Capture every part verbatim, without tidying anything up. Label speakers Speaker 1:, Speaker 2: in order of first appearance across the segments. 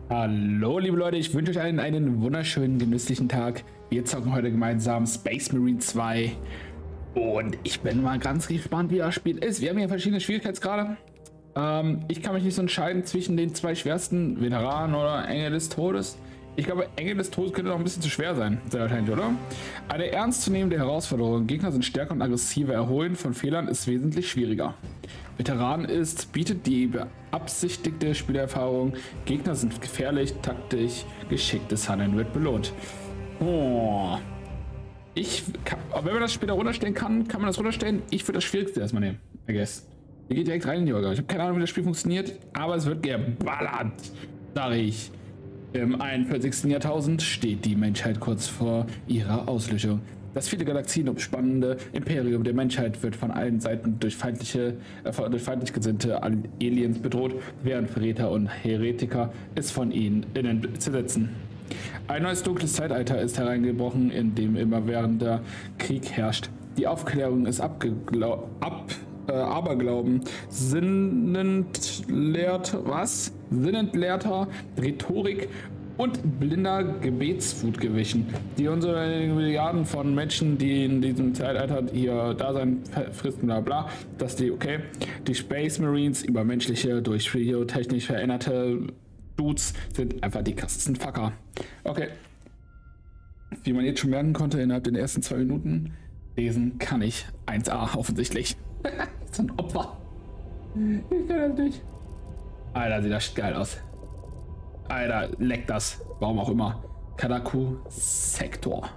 Speaker 1: Hallo liebe Leute, ich wünsche euch allen einen wunderschönen, genüsslichen Tag. Wir zocken heute gemeinsam Space Marine zwei und ich bin mal ganz gespannt, wie das Spiel ist. Wir haben hier verschiedene Schwierigkeitsgrade. Ähm, ich kann mich nicht so entscheiden zwischen den zwei schwersten, Veteranen oder Engel des Todes. Ich glaube, Engel des Todes könnte noch ein bisschen zu schwer sein, sehr wahrscheinlich, oder? Eine ernstzunehmende Herausforderung. Gegner sind stärker und aggressiver. Erholen von Fehlern ist wesentlich schwieriger. Veteran ist, bietet die beabsichtigte Spielerfahrung. Gegner sind gefährlich, taktisch, geschicktes Handeln wird belohnt. Oh. Ich kann, wenn man das später runterstellen kann, kann man das runterstellen. Ich würde das Schwierigste erstmal nehmen, I guess. Ihr geht direkt rein in die Orga. Ich habe keine Ahnung, wie das Spiel funktioniert, aber es wird geballert, sage ich. Im einundvierzigsten Jahrtausend steht die Menschheit kurz vor ihrer Auslöschung. Das viele Galaxien umspannende Imperium der Menschheit wird von allen Seiten durch feindliche, äh, durch feindlich gesinnte Aliens bedroht, während Verräter und Heretiker es von ihnen innen zersetzen. Ein neues dunkles Zeitalter ist hereingebrochen, in dem immerwährender Krieg herrscht. Die Aufklärung ist abgeglau ab, äh, Aberglauben, sinnentleert, was? Sinnentleerter Rhetorik und blinder Gebetswut gewichen, die unsere Milliarden von Menschen, die in diesem Zeitalter hier da sein fristen, bla bla, dass die, okay, die Space Marines, übermenschliche, durch biotechnisch veränderte Dudes, sind einfach die krassesten Fucker. Okay. Wie man jetzt schon merken konnte, innerhalb der ersten zwei Minuten, lesen kann ich eins A offensichtlich. So ein Opfer. Ich kann das nicht. Alter, sieht das geil aus. Alter, leckt das. Warum auch immer. Kadaku Sektor.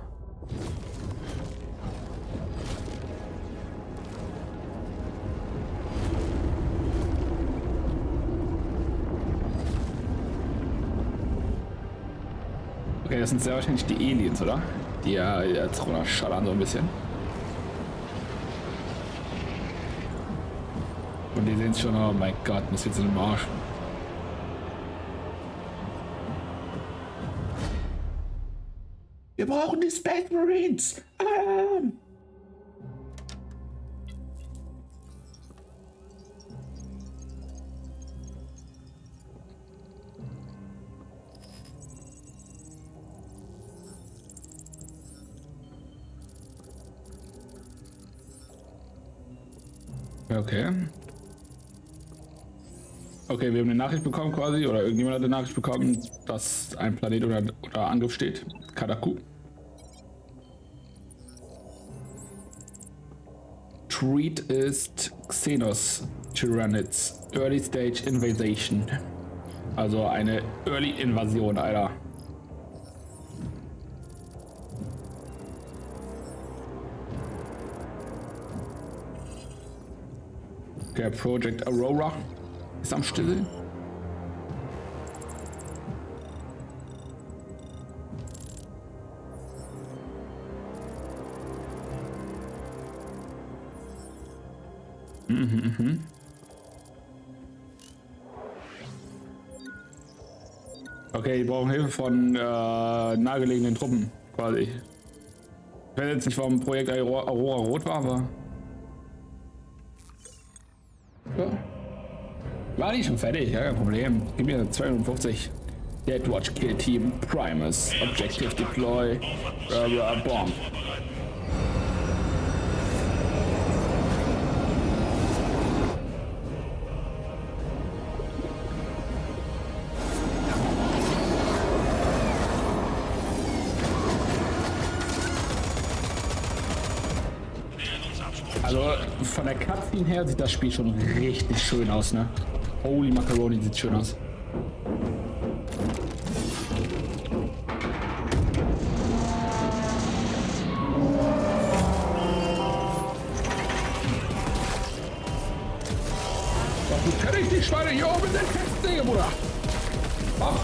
Speaker 1: Okay, das sind sehr wahrscheinlich die Aliens, oder? Die ja jetzt runterschallern so ein bisschen. Und die sehen es schon, oh mein Gott, das wird so ein Arsch. Wir brauchen die Space Marines! Ähm. Okay. Okay, wir haben eine Nachricht bekommen quasi, oder irgendjemand hat eine Nachricht bekommen, dass ein Planet oder, oder Angriff steht. Kadaku. Treat ist Xenos Tyranids Early Stage Invasion. Also eine Early Invasion, Alter. Der Project Aurora ist am Stille. Mhm, mhm. Okay, die brauchen Hilfe von äh, nahegelegenen Truppen, quasi. Ich weiß jetzt nicht, warum Projekt Aurora, Aurora rot war, aber... Ja. War die schon fertig? Ja, kein Problem. Gib mir zweihundertfünfzig. Dead Watch Kill Team Primus. Objective Deploy. Uh, Bomb. Also von der Cutscene her sieht das Spiel schon richtig schön aus, ne? Holy Macaroni, sieht schön aus. Das kenne ich die Schweine hier oben in den Festsäge, Bruder. Mach.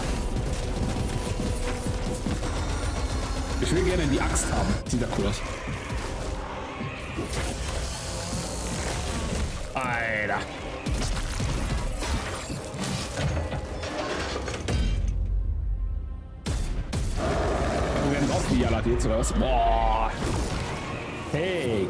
Speaker 1: Ich will gerne die Axt haben. Sieht ja cool aus. Alter. Wir werden aufgejallert jetzt, oder was? Boah. Fake.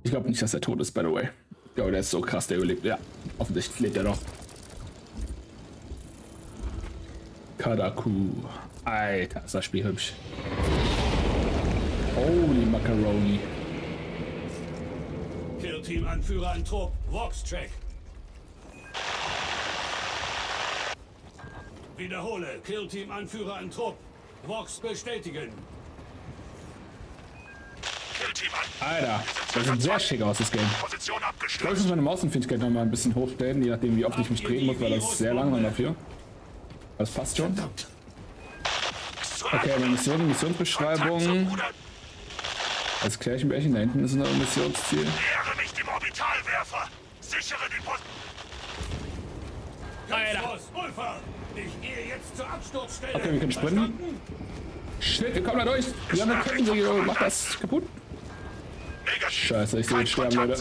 Speaker 1: Ich glaube nicht, dass er tot ist, by the way. Ich glaube, der ist so krass, der überlebt. Ja, offensichtlich lebt er noch. Kadaku. Alter, ist das Spiel hübsch. Holy Macaroni.
Speaker 2: Kill-Team-Anführer an Trupp. Vox-Check. Wiederhole. Kill-Team-Anführer an Trupp. Vox bestätigen.
Speaker 1: Alter, das sieht sehr schick aus, das Game. Ich glaube, ich muss meine Mausempfindlichkeit noch mal ein bisschen hochstellen, je nachdem, wie oft ich mich drehen muss, weil das ist sehr langsam dafür. Das passt schon. Okay, meine Mission, Missionsbeschreibung. Als Klärchenbärchen, da hinten ist noch ein Missionsziel. Alter. Okay, wir können sprinten. Shit, wir kommen da durch. Wir haben eine Kettensäge, macht das kaputt. Scheiße, ich sehe uns sterben, Leute.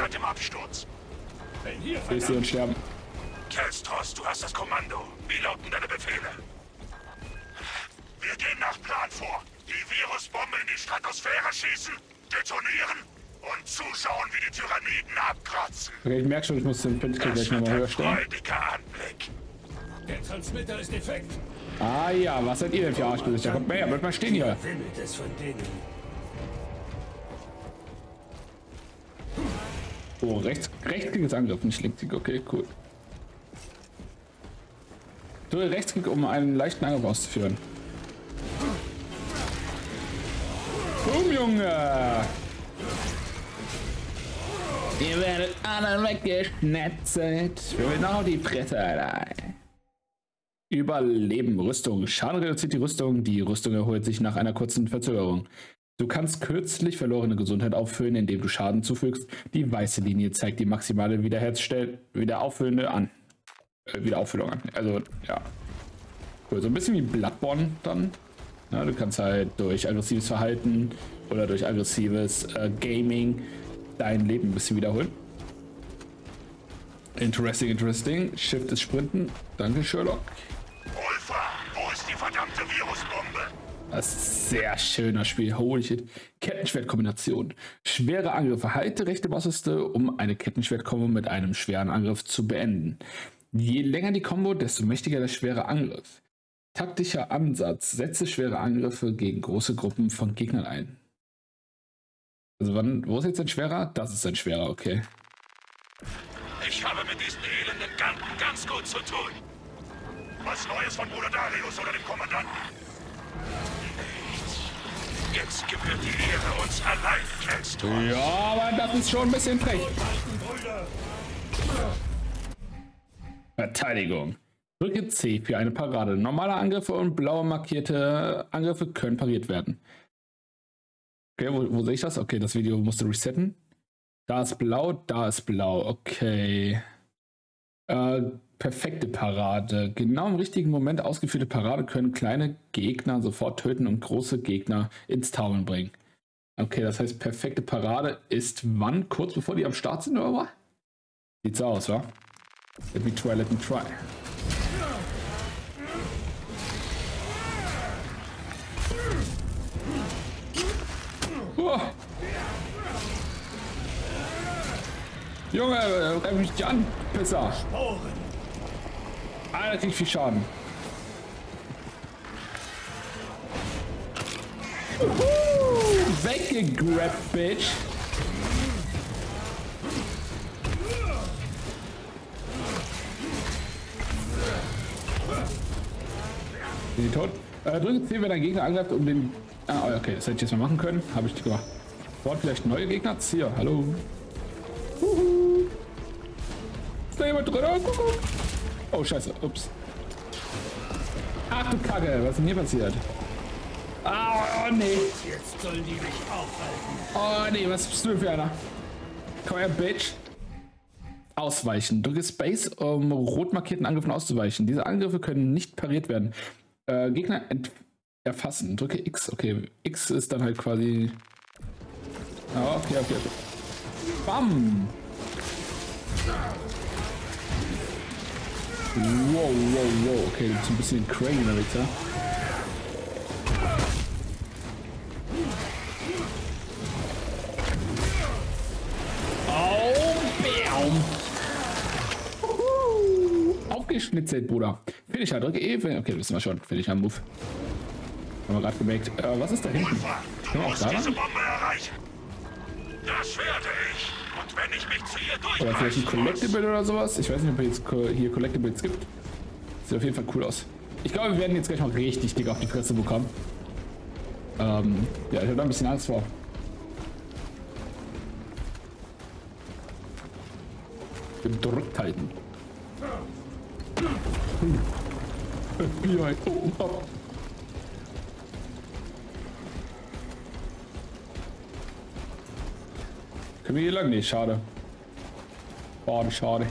Speaker 1: Ich sehe uns sterben.
Speaker 3: Kelstros, du hast das Kommando. Wie lauten deine Befehle? Wir gehen nach Plan vor. Die Virusbombe in die Stratosphäre schießen, detonieren und zuschauen, wie die Tyranniden abkratzen.
Speaker 1: Okay, ich merke schon, ich muss den Fenster gleich nochmal höher stellen.
Speaker 3: Anblick.
Speaker 2: Der Transmitter ist defekt.
Speaker 1: Ah ja, was seid ihr denn für Arschgesichter? Kommt mehr, bleibt mal stehen hier.
Speaker 2: Wimmelt es von denen.
Speaker 1: Oh, rechts, rechtsklick ist Angriff, nicht Linksklick. Okay, cool. Drücke Rechtsklick, um einen leichten Angriff auszuführen. Boom, Junge! Ihr werdet alle weggeschnetzelt. Wir will noch die Fresse, Alter. Überleben, Rüstung. Schaden reduziert die Rüstung. Die Rüstung erholt sich nach einer kurzen Verzögerung. Du kannst kürzlich verlorene Gesundheit auffüllen, indem du Schaden zufügst. Die weiße Linie zeigt die maximale Wiederherstell Wiederauffüllende an. Äh, Wiederauffüllung an. Also, ja. Cool, so ein bisschen wie Bloodborne dann. Ja, du kannst halt durch aggressives Verhalten oder durch aggressives äh, Gaming dein Leben ein bisschen wiederholen. Interesting, interesting. Shift ist Sprinten. Danke, Sherlock.
Speaker 3: Ulfa, wo ist die verdammte Virusbombe?
Speaker 1: Das ist ein sehr schöner Spiel. Holy shit. Kettenschwertkombination. Schwere Angriffe. Halte rechte Maustaste, um eine Kettenschwertkombo mit einem schweren Angriff zu beenden. Je länger die Kombo, desto mächtiger der schwere Angriff. Taktischer Ansatz. Setze schwere Angriffe gegen große Gruppen von Gegnern ein. Also wann, wo ist jetzt ein schwerer? Das ist ein schwerer, okay.
Speaker 3: Ich habe mit diesen elenden Ganten ganz gut zu tun. Was Neues von Bruder Darius oder dem Kommandanten? Jetzt gebührt die Ehre uns allein, kennst du?
Speaker 1: Ja, aber das ist schon ein bisschen frech. Verteidigung. Drücke C für eine Parade. Normale Angriffe und blaue markierte Angriffe können pariert werden. Okay, wo, wo sehe ich das? Okay, das Video musste resetten. Da ist blau, da ist blau. Okay. Äh, perfekte Parade. Genau im richtigen Moment ausgeführte Parade können kleine Gegner sofort töten und große Gegner ins Taumeln bringen. Okay, das heißt, perfekte Parade ist wann? Kurz bevor die am Start sind, oder was? Sieht so aus, wa? Let me try, let me try. Oh. Junge, greif mich nicht an, Pisser. Ah, da krieg ich viel Schaden. Uhu, weggegrabt, Bitch. Sind die tot? Äh, drücke C, wenn dein Gegner angreift, um den... Ah, okay, das hätte ich jetzt mal machen können. Habe ich nicht gemacht. Dort vielleicht neue Gegner? Hier, hallo. Uhu. Ist da jemand drin? Oh, guck, guck. Oh, scheiße. Ups. Ach du Kacke, was ist denn hier passiert? Ah, oh, nee.
Speaker 2: Jetzt sollen die mich aufhalten.
Speaker 1: Oh, nee, was bist du für einer? Komm her, Bitch. Ausweichen. Drücke Space, um rot markierten Angriffen auszuweichen. Diese Angriffe können nicht pariert werden. Äh, Gegner erfassen. Drücke X. Okay, X ist dann halt quasi... Oh, okay, okay, okay. Bam! Wow, wow, wow. Okay, das ist ein bisschen crazy, der Wichser. Baum. Uhu. Aufgeschnitzelt, Bruder. Finisher, drücke E. Okay, das wissen wir schon. Finisher Move. Haben wir gerade gemerkt. Äh, was ist da hinten? Können wir auch da lang?
Speaker 3: Das werde ich. Und wenn ich mich zu ihr durch.
Speaker 1: Oder vielleicht ein Collectible oder sowas. Ich weiß nicht, ob es jetzt hier Collectibles gibt. Sieht auf jeden Fall cool aus. Ich glaube, wir werden jetzt gleich mal richtig dick auf die Fresse bekommen. Ähm, ja, ich habe da ein bisschen Angst vor. Gedrückt halten. F B I. Oh, oh. Können wir hier lang? Nee, schade. Schade, schade.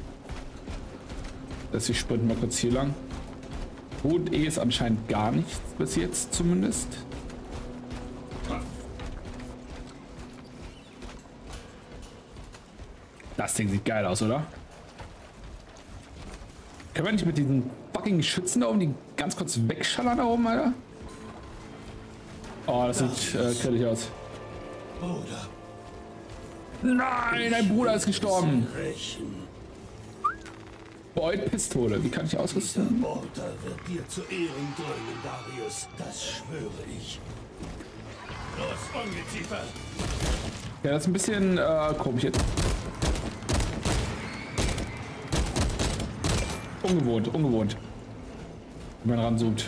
Speaker 1: Dass wir sprinten mal kurz hier lang. Und E ist anscheinend gar nichts bis jetzt zumindest. Das Ding sieht geil aus, oder? Können wir nicht mit diesen fucking Schützen da oben die ganz kurz wegschallern da oben, Alter? Oh, das sieht äh, kritisch aus.
Speaker 2: Bruder.
Speaker 1: Nein, dein Bruder ist gestorben.
Speaker 2: Rächen.
Speaker 1: Boyd Pistole, wie kann ich ausrüsten?
Speaker 2: Der Mortar wird dir zu Ehren dröhnen, Darius. Das schwöre ich. Los, Ungeziefer!
Speaker 1: Ja, das ist ein bisschen äh, komisch jetzt. Ungewohnt, ungewohnt. Wenn man ranzoomt.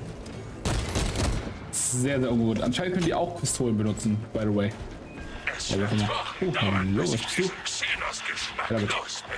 Speaker 1: Sehr, sehr ungewohnt. Anscheinend können die auch Pistolen benutzen, by the way.
Speaker 3: Es wird Wochen
Speaker 1: Oh,
Speaker 3: dauern, bis
Speaker 1: was
Speaker 3: ich
Speaker 1: bist du?
Speaker 3: diesen Xenos-Geschmack
Speaker 1: Ja, bitte.
Speaker 3: los bin.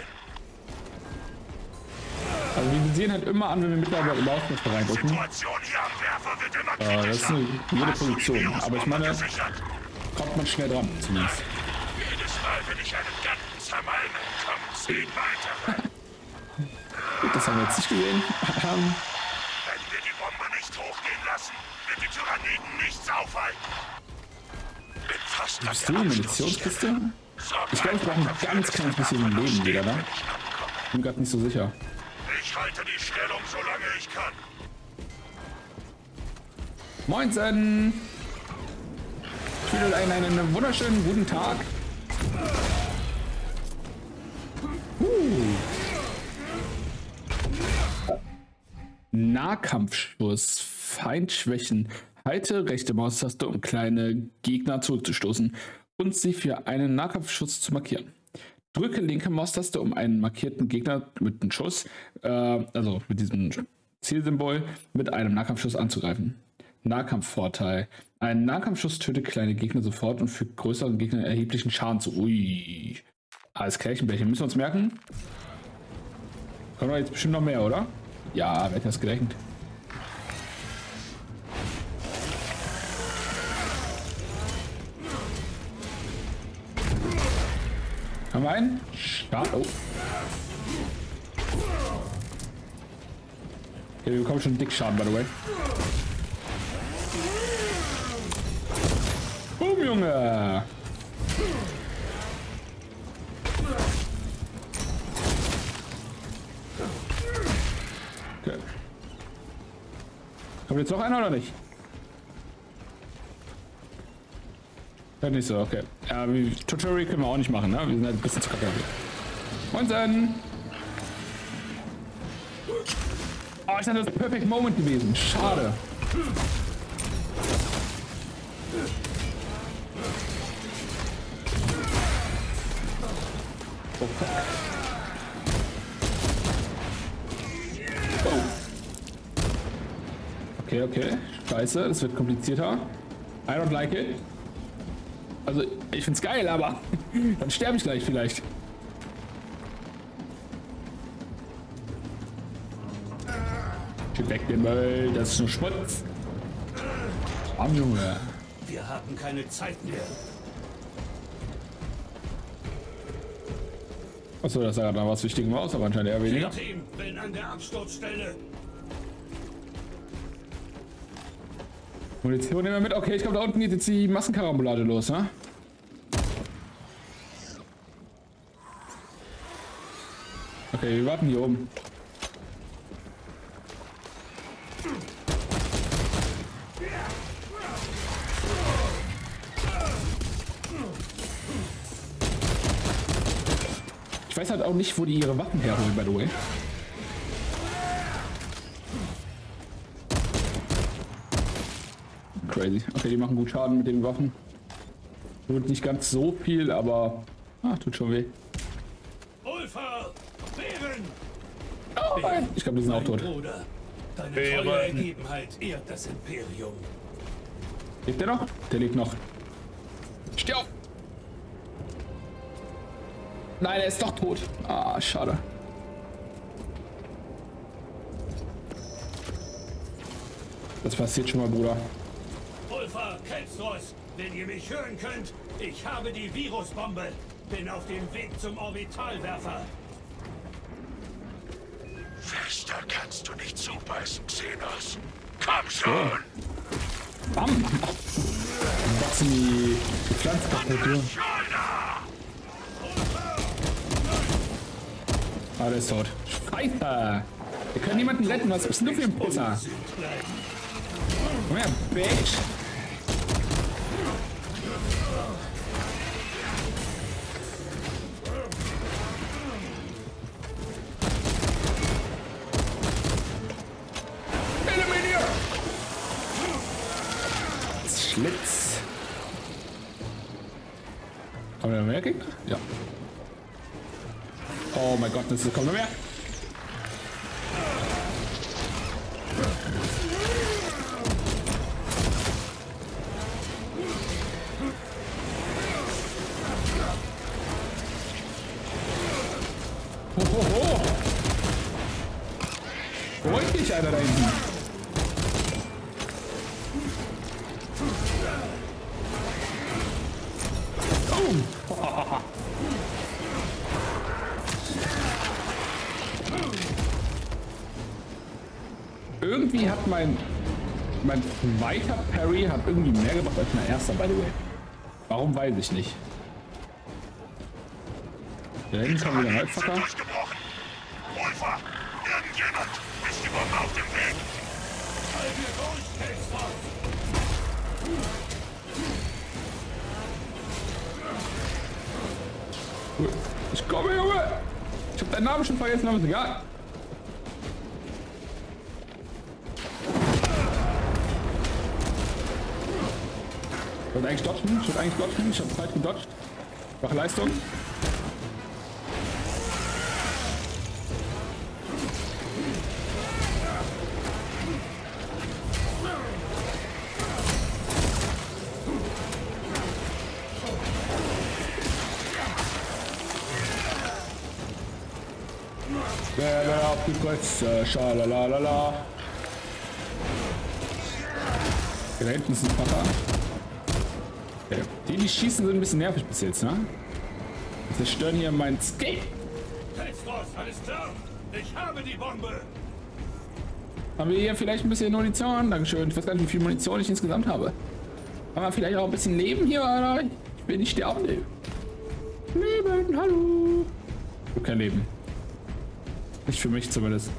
Speaker 1: Also wir sehen halt immer an, wenn wir mittlerweile im Ausschnitt reindrücken.
Speaker 3: Situation hier am Werfer wird immer
Speaker 1: Äh, das ist eine jede
Speaker 3: Hast du die
Speaker 1: Position. Aber ich
Speaker 3: Virusbombe
Speaker 1: meine,
Speaker 3: gesichert?
Speaker 1: kommt man schnell dran, zumindest.
Speaker 3: Jedes Mal, wenn ich einen Gatten zermalme, kommen zehn weitere.
Speaker 1: Gut, das haben wir jetzt nicht gesehen. Ähm,
Speaker 3: Wenn wir die Bombe nicht hochgehen lassen, wird die Tyranniden nichts aufhalten. Bin fast an
Speaker 1: Bist du
Speaker 3: der
Speaker 1: eine
Speaker 3: Abschlusskiste.
Speaker 1: Munitionskiste?
Speaker 3: Sorg
Speaker 1: Ich glaube, ich brauche ein
Speaker 3: einfach
Speaker 1: ganz
Speaker 3: dafür,
Speaker 1: kleines
Speaker 3: dass
Speaker 1: bisschen
Speaker 3: der
Speaker 1: Leben wieder,
Speaker 3: Waffen
Speaker 1: ne?
Speaker 3: steht, wenn ich ankomme.
Speaker 1: Bin gerade nicht so sicher.
Speaker 3: Ich halte die Stellung, solange ich kann.
Speaker 1: Moinsen! Ich wünsche einen, einen wunderschönen guten Tag. Uh. Nahkampfschuss. Feindschwächen. Halte rechte Maustaste, um kleine Gegner zurückzustoßen und sie für einen Nahkampfschuss zu markieren. Drücke linke Maustaste, um einen markierten Gegner mit einem Schuss, äh, also mit diesem Zielsymbol, mit einem Nahkampfschuss anzugreifen. Nahkampfvorteil. Ein Nahkampfschuss tötet kleine Gegner sofort und fügt größeren Gegnern erheblichen Schaden zu. Ui. Alles Klärchenbärchen. Müssen wir uns merken? Kommen wir jetzt bestimmt noch mehr, oder? Ja, wer hätte das gerechnet? Haben wir einen? Start. Oh. Okay, wir bekommen schon dick Schaden, by the way. Boom, Junge! Okay. Kommt jetzt noch einer oder nicht? Ja, nicht so, okay. Ja, wie, Tutorial können wir auch nicht machen, ne? Wir sind halt ein bisschen zu kacke. Moinsen! Oh, ich dachte, das ist Perfect Moment gewesen. Schade. Oh, fuck. Oh. Okay, okay. Scheiße, das wird komplizierter. I don't like it. Also, ich find's geil, aber dann sterbe ich gleich vielleicht. Schieb weg den Müll, das ist nur Schmutz. Arm, Junge.
Speaker 2: Wir haben keine Zeit mehr.
Speaker 1: Achso, das sah da was Wichtiges aus, aber anscheinend eher weniger.
Speaker 2: Team, bin an der Absturzstelle.
Speaker 1: Munition nehmen wir mit. Okay, ich glaube, da unten geht jetzt die Massenkarambolade los, ne? Okay, wir warten hier oben. Ich weiß halt auch nicht, wo die ihre Waffen herholen, by the way. Crazy. Okay, die machen gut Schaden mit den Waffen. Tut nicht ganz so viel, aber ah, tut schon weh.
Speaker 2: Ulfa! Bären!
Speaker 1: Oh nein, ich glaube, die sind auch tot.
Speaker 2: Bruder, deine treue Ergebenheit ehrt das Imperium.
Speaker 1: Lebt der noch? Der lebt noch. Steh auf! Nein, er ist doch tot. Ah, schade. Das passiert schon mal, Bruder.
Speaker 2: Ulfa, Kelstros, wenn ihr mich hören könnt, ich habe die Virusbombe. Bin auf dem Weg zum Orbitalwerfer.
Speaker 3: Fester kannst du nicht zubeißen, Xenos. Komm schon!
Speaker 1: Bam! Wachsen die Pflanzen kaputt, ja. Ah, der ist tot. Scheiße! Wir können niemanden retten, was bist du für ein Pisser? Komm her, Bitch! Schlitz. Kommen da mehr Gegner? Ja. Oh mein Gott, das ist, kommt noch mehr. Hohoho. Beruhig dich, einer da hinten. Irgendwie hat mein mein zweiter Parry hat irgendwie mehr gemacht als mein erster, by the way. Warum, weiß ich nicht. Da hinten kommt wieder ein Halbfacker.
Speaker 3: Ulfa, irgendjemand ist die Bombe auf dem Weg.
Speaker 1: Ich komme, Junge! Ich hab deinen Namen schon vergessen, aber ist egal. Ich wollte eigentlich dodgen, ich wollte eigentlich dodgen, ich hab Zeit gedodgt. Mach Leistung. Ja, auf die Plätze, schalalalala. Da hinten ist ein Papa. Okay. Die, die schießen, sind ein bisschen nervig bis jetzt, ne? Die zerstören hier mein Skate.
Speaker 2: Kelstros, alles klar? Ich habe die Bombe.
Speaker 1: Haben wir hier vielleicht ein bisschen Munition? Dankeschön. Ich weiß gar nicht, wie viel Munition ich insgesamt habe. Haben wir vielleicht auch ein bisschen Leben hier, oder? Ich will nicht sterben. Leben, hallo. Ich hab kein Leben. Nicht für mich zumindest.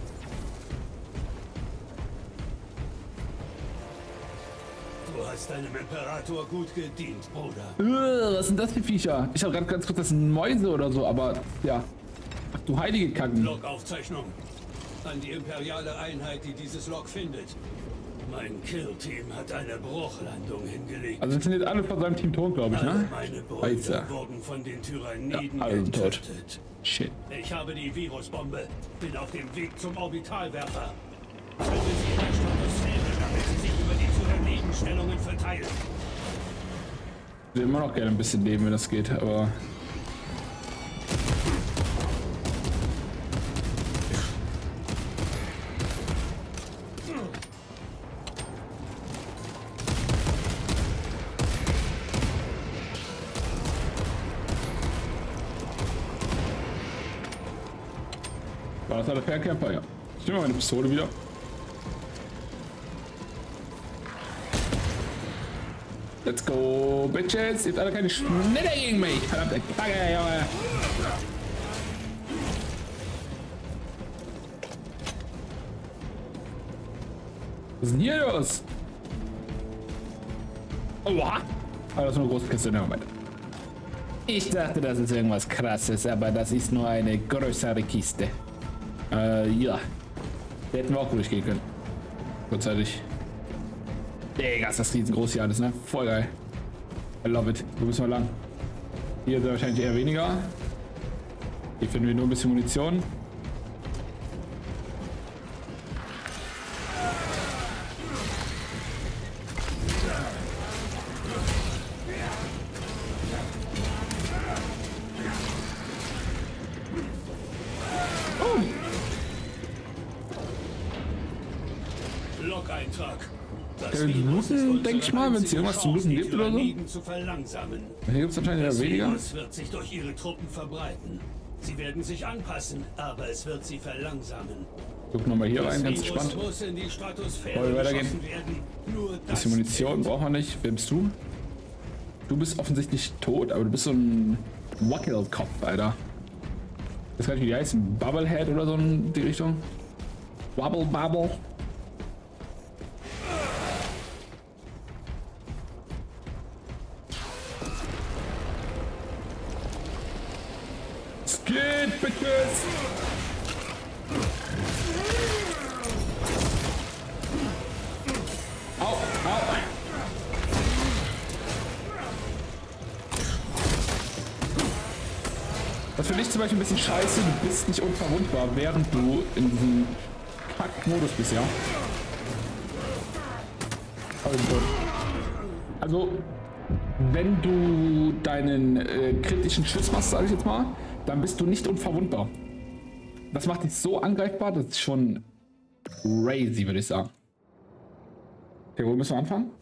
Speaker 2: Du hast deinem Imperator gut gedient, Bruder.
Speaker 1: Uh, was sind das für Viecher? Ich habe gerade ganz kurz, das sind Mäuse oder so, aber ja. Ach du heilige Kacken.
Speaker 2: Log-Aufzeichnung. An die imperiale Einheit, die dieses Log findet. Mein Kill-Team hat eine Bruchlandung hingelegt.
Speaker 1: Also sind jetzt alle von seinem Team tot, glaube ich,
Speaker 2: Alle
Speaker 1: ne?
Speaker 2: meine
Speaker 1: Scheiße.
Speaker 2: Brüder wurden von den Tyranniden
Speaker 1: Ja, alle sind tot.
Speaker 2: getötet.
Speaker 1: Shit.
Speaker 2: Ich habe die Virusbombe. Bin auf dem Weg zum Orbitalwerfer. Zünde sie in der Stratosphäre, damit sie sich über die Tyrannidenstellungen verteilt.
Speaker 1: Ich will immer noch gerne ein bisschen leben, wenn das geht, aber... War das der Fernkämpfer? Ja. Ich nehme mal meine Pistole wieder. Let's go, Bitches! Ihr habt alle keine Schnitte gegen mich! Verdammte Kacke, Junge! Was ist denn hier los? Oha! Ah, das ist eine große Kiste, ne, Moment. Ich dachte, das ist irgendwas Krasses, aber das ist nur eine größere Kiste. Äh, ja. Da hätten wir auch durchgehen können. Kurzzeitig. Digga, ist das riesengroß hier alles, ne? Voll geil. I love it. Wo müssen wir lang? Hier ist wahrscheinlich eher weniger. Hier finden wir nur ein bisschen Munition.
Speaker 2: Log-Eintrag.
Speaker 1: Äh, looten, denke ich mal, wenn es hier irgendwas zu looten gibt oder so.
Speaker 2: Zu verlangsamen.
Speaker 1: Hier gibt es anscheinend
Speaker 2: Das
Speaker 1: eher weniger.
Speaker 2: Virus wird sich durch ihre Truppen verbreiten. Sie werden sich anpassen, aber es wird sie verlangsamen.
Speaker 1: Gucken wir mal hier rein, ganz
Speaker 2: Das
Speaker 1: gespannt.
Speaker 2: Virus muss in die Stratosphäre
Speaker 1: Wollen wir weitergehen?
Speaker 2: geschossen werden. Nur das
Speaker 1: Bisschen Munition brauchen wir nicht. Wer bist du? Du bist offensichtlich tot, aber du bist so ein Wackelkopf, Alter. Das kann ich, wie die heißen. Bubblehead oder so in die Richtung. Wobble Bubble. Skid, Bitches! Au, au! Das finde ich zum Beispiel ein bisschen scheiße, du bist nicht unverwundbar, während du in diesem Kack-Modus bist, ja? Also, wenn du deinen äh, kritischen Schuss machst, sage ich jetzt mal, dann bist du nicht unverwundbar. Das macht dich so angreifbar, das ist schon crazy, würde ich sagen. Okay, wo müssen wir anfangen?